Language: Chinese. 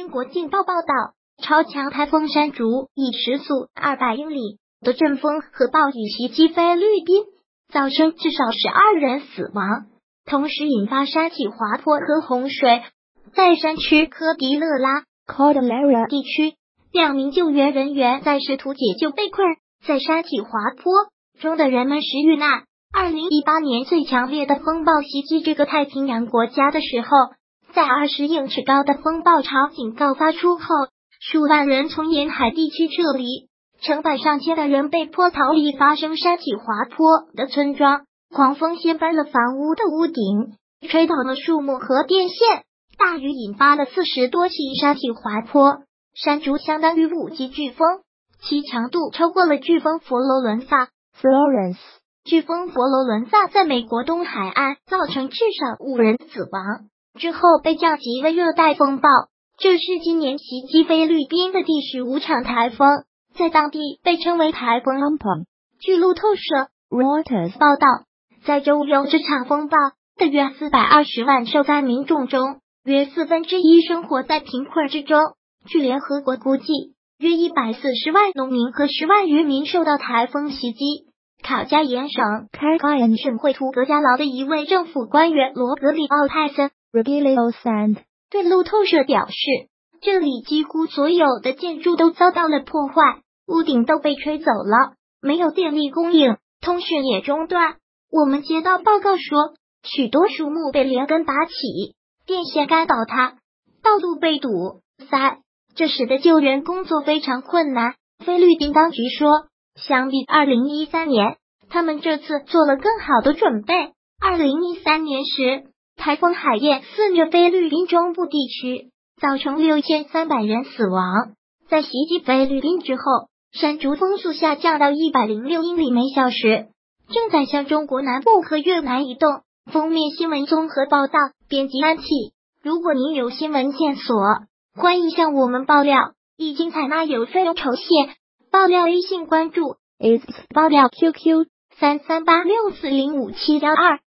国劲报报道，超强台风山竹以时速200英里的阵风和暴雨袭击菲律宾，造成至少12人死亡，同时引发山体滑坡和洪水。在山区科迪勒拉 Cordillera 地区，2名救援人员在试图解救被困在山体滑坡中的人们时遇难。2018年最强烈的风暴袭击这个太平洋国家的时候，在20英尺高的风暴潮警告发出后，数万人从沿海地区撤离，成百上千的人被迫逃离发生山体滑坡的村庄。狂风掀翻了房屋的屋顶，吹倒了树木和电线，大雨引发了40多起山体滑坡。山竹相当于5级飓风，其强度超过了飓风佛罗伦萨 Florence。飓风佛罗伦萨在美国东海岸造成至少5人死亡，之后被降级为热带风暴。这是今年袭击菲律宾的第15场台风，在当地被称为台风 Ampon。据路透社 Reuters 报道，在周六这场风暴的约420万受灾民众中，约1/4生活在贫困之中。据联合国估计，约140万农民和10万渔民受到台风袭击。考加延省开高延省会图格加劳的一位政府官员罗格里奥泰森 Rogelio Sand 对路透社表示，这里几乎所有的建筑都遭到了破坏，屋顶都被吹走了，没有电力供应，通讯也中断。我们接到报告说，许多树木被连根拔起，电线杆倒塌，道路被堵塞，这使得救援工作非常困难。菲律宾当局说，相比2013年，他们这次做了更好的准备。2013年时，台风海燕肆虐菲律宾中部地区，造成6300人死亡。在袭击菲律宾之后，山竹风速下降到106英里每小时，正在向中国南部和越南移动。封面新闻综合报道，编辑安琪。如果您有新闻线索，欢迎向我们爆料，已经采纳有费用酬谢。爆料微信关注 is 爆料 QQ 338640572。